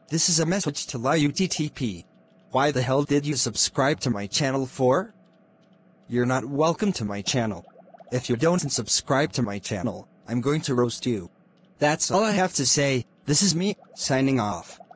This is a message to Liy UTTP. Why the hell did you subscribe to my channel for? You're not welcome to my channel. If you don't subscribe to my channel, I'm going to roast you. That's all I have to say. This is me, signing off.